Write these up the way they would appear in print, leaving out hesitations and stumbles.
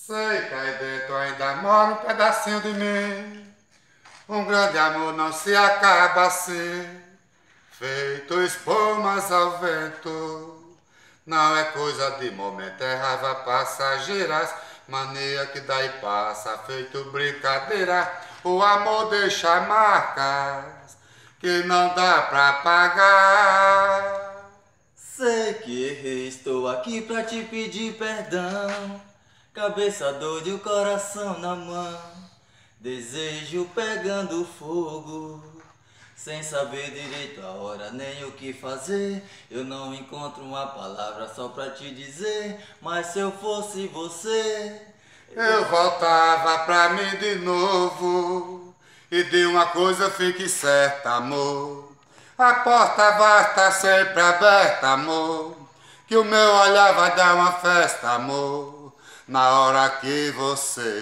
Sei que aí dentro ainda mora um pedacinho de mim. Um grande amor não se acaba assim, feito espumas ao vento. Não é coisa de momento, é raiva passageiras, mania que daí passa, feito brincadeira. O amor deixa marcas que não dá pra pagar. Sei que errei, estou aqui pra te pedir perdão. Cabeça doida e o coração na mão, desejo pegando fogo, sem saber direito a hora nem o que fazer. Eu não encontro uma palavra só pra te dizer, mas se eu fosse você, eu voltava pra mim de novo. E de uma coisa fique certa, amor, a porta vai estar sempre aberta, amor, que o meu olhar vai dar uma festa, amor, na hora que você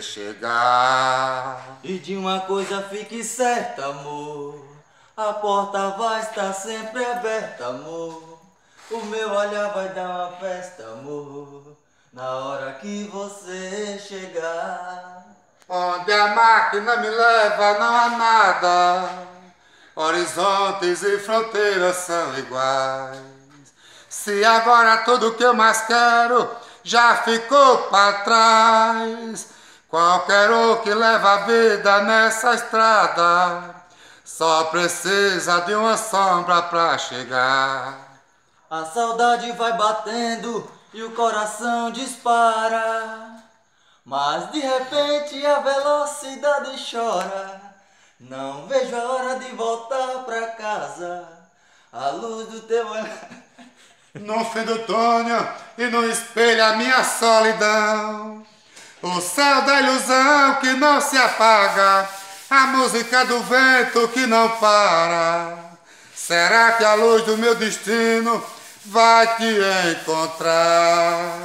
chegar. e de uma coisa fique certa, amor, a porta vai estar sempre aberta, amor, o meu olhar vai dar uma festa, amor, na hora que você chegar. Onde a máquina me leva não há nada, horizontes e fronteiras são iguais. Se agora tudo que eu mais quero já ficou para trás, qualquer um que leva a vida nessa estrada só precisa de uma sombra para chegar. A saudade vai batendo e o coração dispara, mas de repente a velocidade chora. Não vejo a hora de voltar pra casa, a luz do teu olhar. No fim do túnel e no espelho a minha solidão, o céu da ilusão que não se apaga, a música do vento que não para. Será que a luz do meu destino vai te encontrar?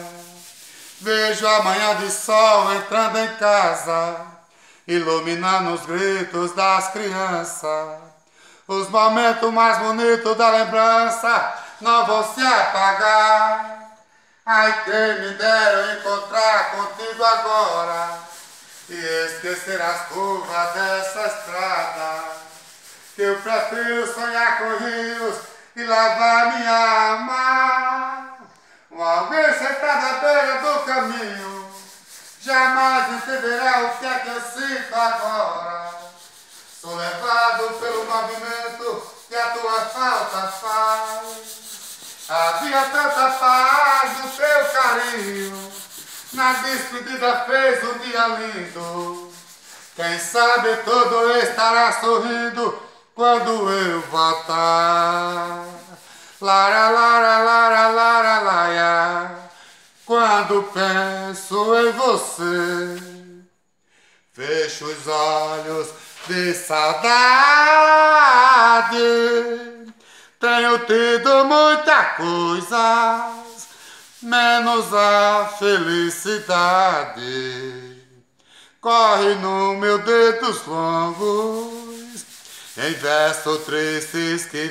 Vejo a manhã de sol entrando em casa, iluminando os gritos das crianças. Os momentos mais bonitos da lembrança não vão se apagar. Ai, quem me dera encontrar contigo agora e esquecer as curvas dessa estrada, que eu prefiro sonhar com rios e lavar minha alma. Alguém sentado à beira do caminho jamais entenderá o que é que eu sinto agora. Sou levado pelo movimento que a tua falta faz. Havia tanta paz no teu carinho, na despedida fez um dia lindo. Quem sabe todo estará sorrindo quando eu voltar. Lara, lara, lara, lara, laia, quando penso em você, fecho os olhos de saudade. Tenho tido muita coisa, menos a felicidade. Corre no meu dedos longos, em versos tristes que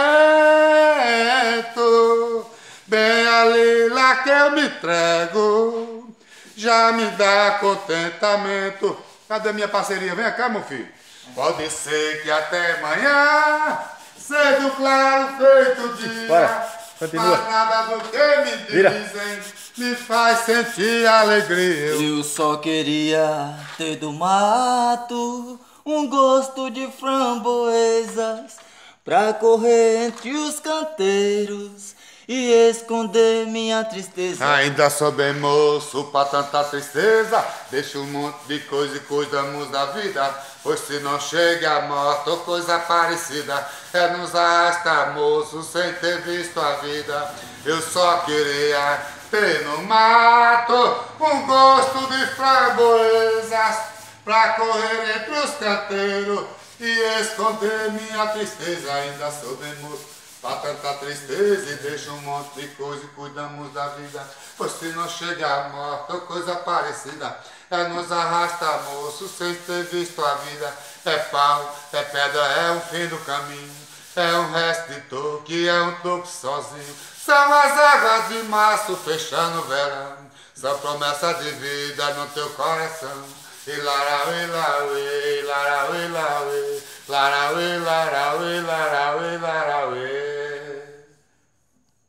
vento. Bem ali lá que eu me entrego, já me dá contentamento. Cadê minha parceria? Vem cá, meu filho. Pode ser que até amanhã, cedo claro feito dia. Bora, continua. Mas nada do que me dizem me faz sentir alegria. Eu só queria ter do mato um gosto de framboesas, pra correr entre os canteiros e esconder minha tristeza. Ainda sou bem moço pra tanta tristeza, deixa um monte de coisa e cuidamos da vida, pois se não chega a morte ou coisa parecida, é nos arrasta moço sem ter visto a vida. Eu só queria ter no mato um gosto de framboesas, pra correr entre os canteiros e esconder minha tristeza. Ainda sou bem moço pra tanta tristeza e deixa um monte de coisa e cuidamos da vida, pois se não chega a morte ou coisa parecida, é nos arrasta moço sem ter visto a vida. É pau, é pedra, é o fim do caminho, é um resto de toque, é um toque sozinho. São as águas de março fechando o verão, só promessa de vida no teu coração. E larauê, larauê, larauê, larauê, larauê, larauê, larauê.